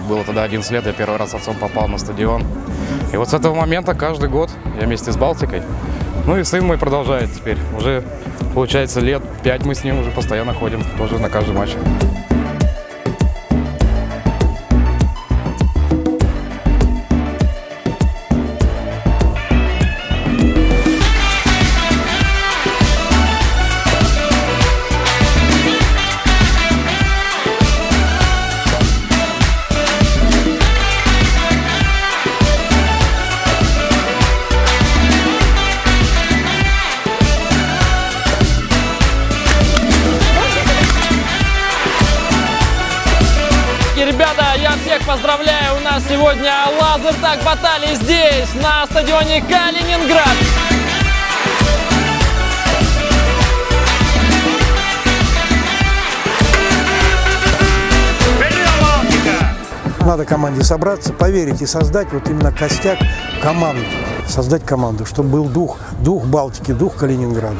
было тогда 11 лет, я первый раз с отцом попал на стадион. И вот с этого момента каждый год я вместе с Балтикой. Ну и сын мой продолжает теперь. Уже, получается, лет 5 мы с ним уже постоянно ходим, тоже на каждый матч. Ребята, я всех поздравляю! У нас сегодня лазертаг баталии здесь, на стадионе Калининград. Надо команде собраться, поверить и создать вот именно костяк команды. Создать команду, чтобы был дух Балтики, дух Калининграда.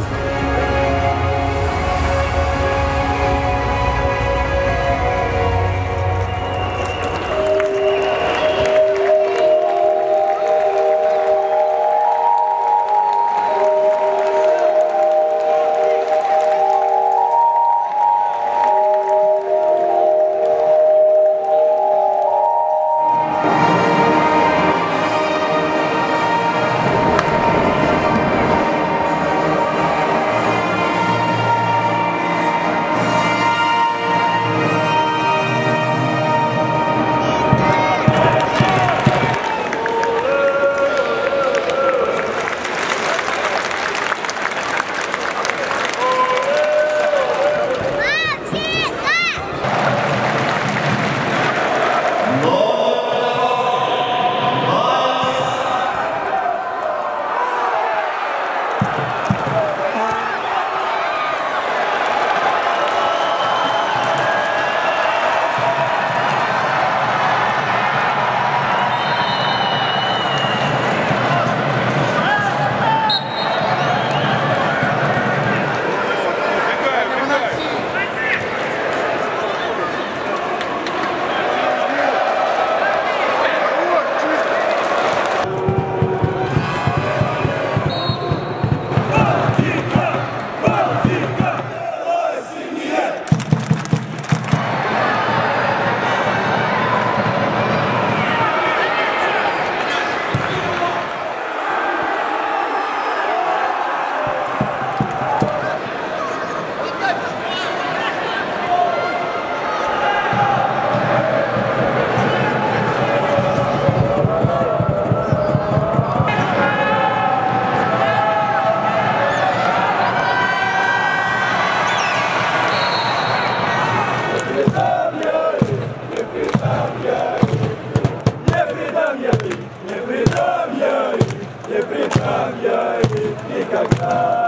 Не предам я их никогда.